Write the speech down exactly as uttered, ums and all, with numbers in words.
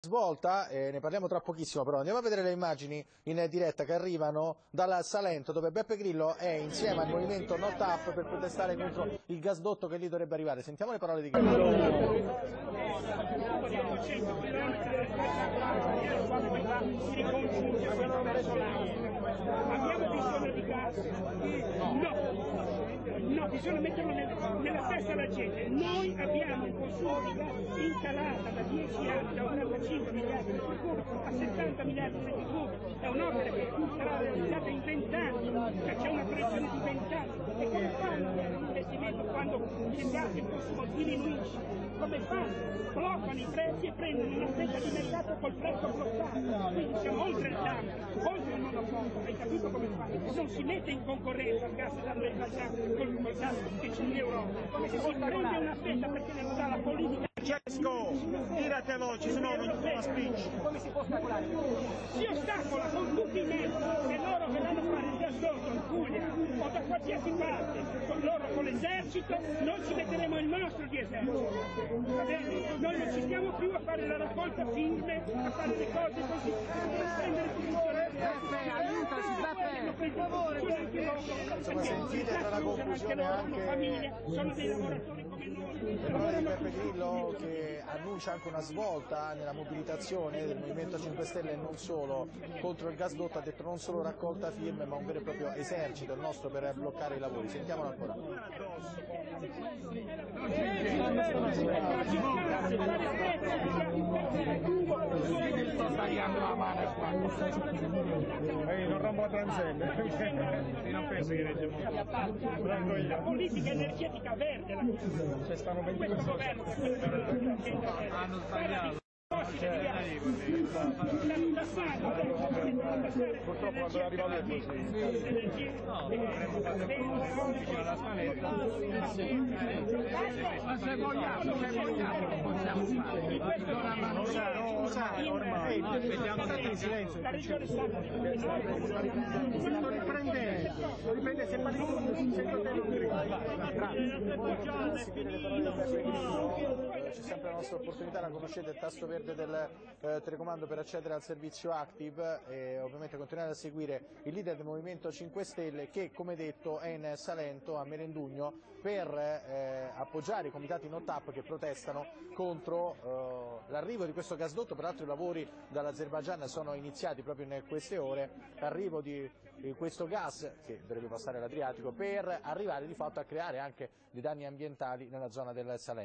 Svolta, eh, ne parliamo tra pochissimo, però andiamo a vedere le immagini in diretta che arrivano dal Salento, dove Beppe Grillo è insieme al movimento No T A P per protestare contro il gasdotto che lì dovrebbe arrivare. Sentiamo le parole di Grillo. Abbiamo bisogno di gas? No! No, bisogna metterlo nella, nella testa della gente. Noi abbiamo un consumo di gas incalato da dieci anni, da quarantacinque miliardi di metri cubi a settanta miliardi di metri cubi. È un'opera che sarà realizzata in venti anni, cioè c'è una previsione di venti anni. E come fanno l'investimento quando il gas, il consumo diminuisce? Come fanno? Bloccano i prezzi e prendono una fetta di mercato col prezzo bloccato. Quindi siamo oltre il danno, oltre il monopolio. Hai capito come fanno? Non si mette in concorrenza il gas dall'Azerbaigian col, col gas che c'è in Europa. Si prende una fetta perché ne dà la politica. Francesco, tirate veloce, se no non fa speech. Come si può ostacolare? Si ostacola con tutti i mezzi, se loro verranno a fare il gasdotto in Puglia o da qualsiasi parte, con loro con l'esercito, noi ci metteremo il nostro di esercito. Va bene? Noi non ci stiamo più a fare la raccolta firme, a fare le cose così, a prendere posizione. Aiutaci, Beppe, per favore. Insomma, sentite tra la conclusione anche famiglia, sono dei lavoratori come noi. le parole di Beppe Grillo, che annuncia anche una svolta nella mobilitazione del Movimento cinque Stelle e non solo contro il gasdotto. Ha detto non solo raccolta firme ma un vero e proprio esercito il nostro per bloccare i lavori. Sentiamolo ancora. Ehi, non rompo la transenne. Non penso che regge molto. La politica energetica verde la Cioè, stanno vendendo questo governo hanno sbagliato. Purtroppo quando arriva lui è così. No, avremmo fatto vicino alla scaletta. Ma se vogliamo, se vogliamo lo possiamo fare. Non sa, non sa, ormai. Aspettiamo tutti in silenzio. La regione sta Sto riprendendo. Sto riprendendo se parli tu, se io te lo C'è sempre la nostra opportunità, la conoscete, il tasto verde del eh, telecomando per accedere al servizio Active e ovviamente continuare a seguire il leader del Movimento cinque Stelle che, come detto, è in Salento a Melendugno per eh, appoggiare i comitati No T A P che protestano contro eh, l'arrivo di questo gasdotto. Peraltro i lavori dall'Azerbaigian sono iniziati proprio in queste ore, l'arrivo di, di questo gas che dovrebbe passare l'Adriatico per arrivare di fatto a creare anche dei danni ambientali nella zona del Salento.